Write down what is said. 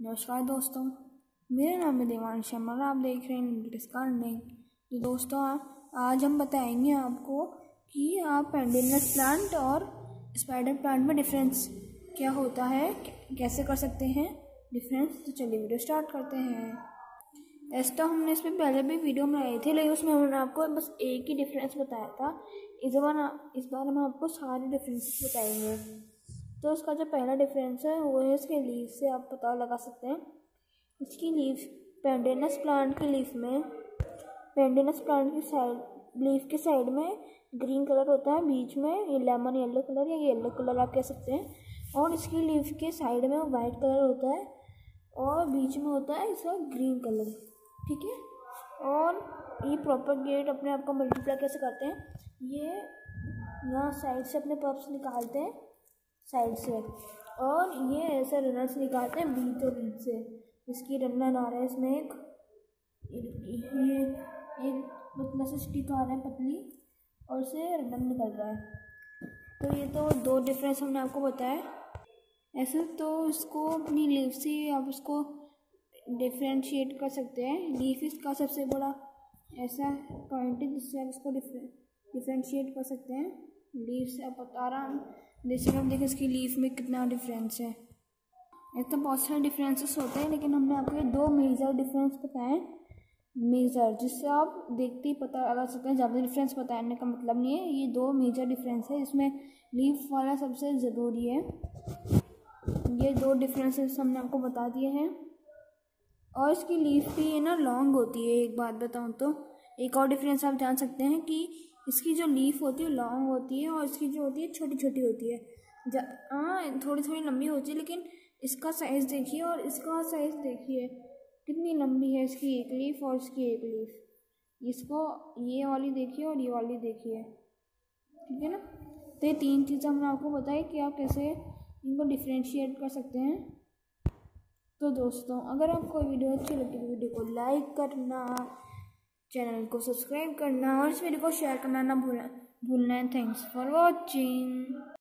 नमस्कार दोस्तों, मेरा नाम है देवांश शर्मा और आप देख रहे हैं इंग्लिश लर्निंग। तो दोस्तों आज हम बताएंगे आपको कि आप पेंडिनस प्लांट और स्पाइडर प्लांट में डिफरेंस क्या होता है, कैसे कर सकते हैं डिफरेंस। तो चलिए वीडियो स्टार्ट करते हैं। ऐसे तो हमने इसमें पहले भी वीडियो बनाए थे, लेकिन उसमें हमने आपको बस एक ही डिफरेंस बताया था। इस बार हम आपको सारे डिफरेंस बताएंगे। तो उसका जो पहला डिफरेंस है वो है इसके लीफ से आप पता लगा सकते हैं। इसकी लीफ पेंडिनस प्लांट की लीफ में लीफ की साइड में ग्रीन कलर होता है, बीच में ये लेमन येलो कलर या येलो कलर आप कह सकते हैं, और इसकी लीफ के साइड में वाइट कलर होता है और बीच में होता है इसका ग्रीन कलर। ठीक है, और ये प्रोपेगेट अपने आप को मल्टीप्लाई कैसे करते हैं, ये यहाँ साइड से अपने पल्प्स निकालते हैं साइड से, और ये ऐसे रनर्स निकालते हैं बीच और बीच से। इसकी रनर आ रहा है, इसमें एक पतला सा स्टिक आ रहा है पतली, और से रनर निकल रहा है। तो ये तो दो डिफरेंस हमने आपको बताया। ऐसे तो इसको अपनी लीफ से आप उसको डिफ्रेंशिएट कर सकते हैं। लीफ इसका सबसे बड़ा ऐसा पॉइंट है जिससे आप इसको डिफ्रेंशिएट कर सकते हैं। लीफ से आप आराम जैसे आप देखें इसकी लीफ में कितना डिफरेंस है। ऐसे तो बहुत सारे डिफरेंसेस होते हैं, लेकिन हमने आपको ये दो मेजर डिफरेंस बताए, मेजर, जिससे आप देखते ही पता लगा सकते हैं। ज़्यादा डिफरेंस बताने का मतलब नहीं है, ये दो मेजर डिफरेंस है, इसमें लीफ वाला सबसे ज़रूरी है। ये दो डिफरेंसेस हमने आपको बता दिए हैं। और इसकी लीफ भी ना लॉन्ग होती है। एक बात बताऊँ तो एक और डिफरेंस आप जान सकते हैं कि इसकी जो लीफ होती है लॉन्ग होती है और इसकी जो होती है छोटी छोटी होती है। थोड़ी थोड़ी लंबी होती है, लेकिन इसका साइज़ देखिए और इसका साइज़ देखिए कितनी लंबी है इसकी एक लीफ और इसकी एक लीफ। इसको ये वाली देखिए और ये वाली देखिए, ठीक है ना। तो ये तीन चीज़ें हमने आपको बताई कि आप कैसे इनको डिफ्रेंशिएट कर सकते हैं। तो दोस्तों अगर आपको वीडियो अच्छी लगी तो वीडियो को लाइक करना, चैनल को सब्सक्राइब करना और इस वीडियो को शेयर करना ना भूलना है। Thanks for watching.